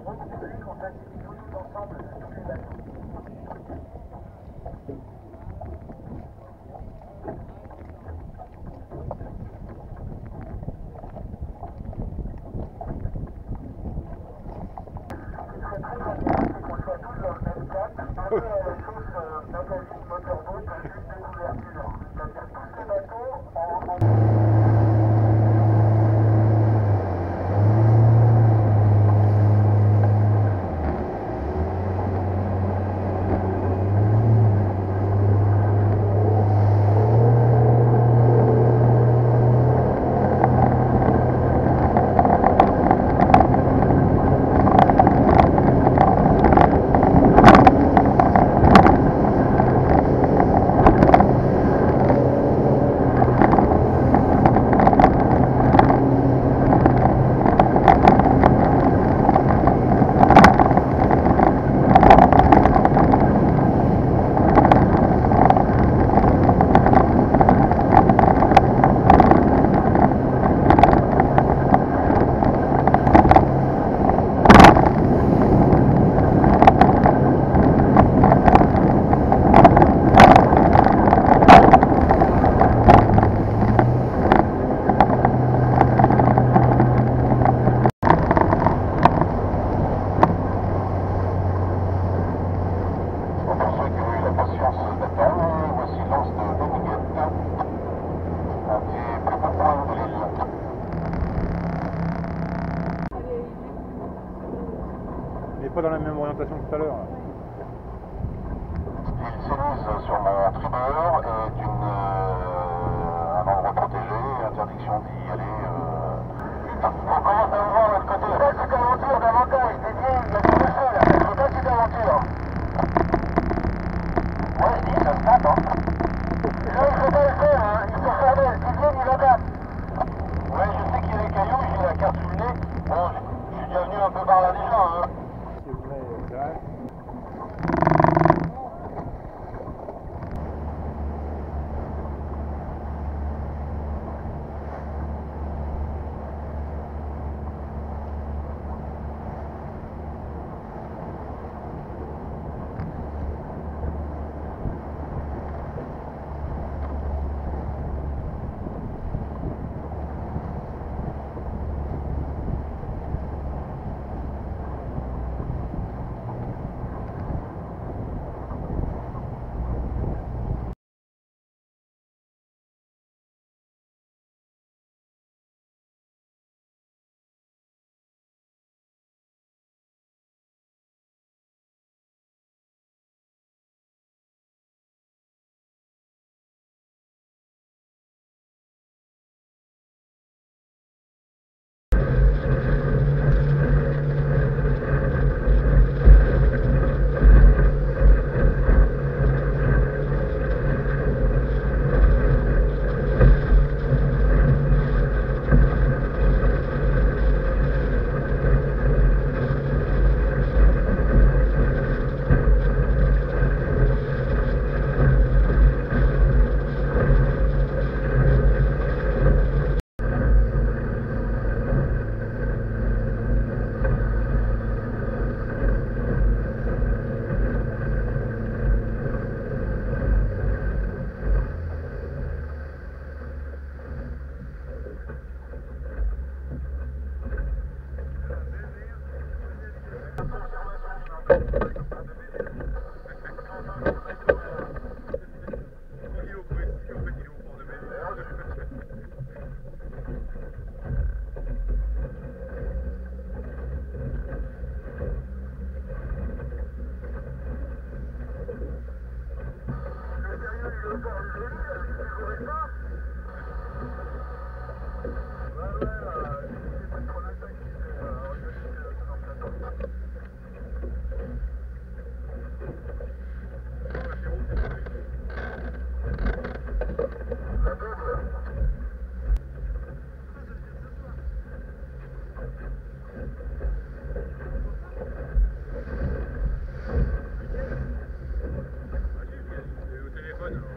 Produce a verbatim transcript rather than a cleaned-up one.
regroupés, on classifie tous ensemble tous les bateaux. Un peu à la sauce euh, magazine motorboat, juste de couverture. C'est-à-dire tous ces bateaux en... en... Pas dans la même orientation que tout à l'heure. L'île Célize sur mon tribord est une, euh, un endroit protégé, interdiction d'y aller. Euh... On commence à voir l'autre côté. C'est pas une aventure davantage, dédié, il y a du monsieur là, c'est pas une aventure. Ouais, je dis, ça se tape, hein. Là, il faut pas le faire, hein, il faut faire d'elle, qui vient, il adapte. Ouais, je sais qu'il y a des cailloux, j'ai la carte sous le nez. Bon, je suis déjà venu un peu par là déjà, hein. Au téléphone.